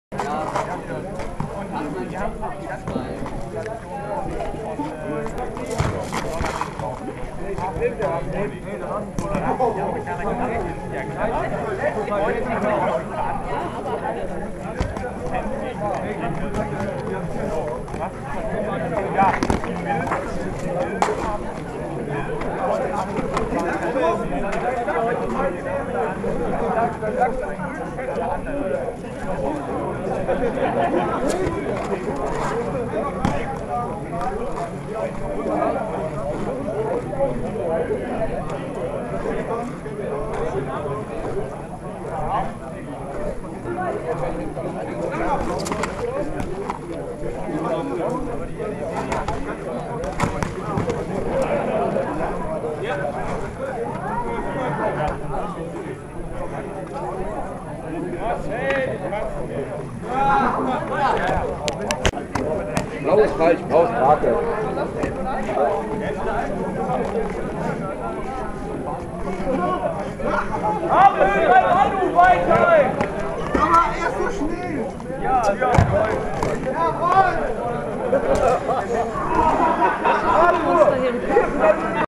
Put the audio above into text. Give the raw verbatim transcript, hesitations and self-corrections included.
Blau ist falsch, blau ist Krake. Aber du weiter! Aber er ist so schnell! Ja, ja, Jawohl!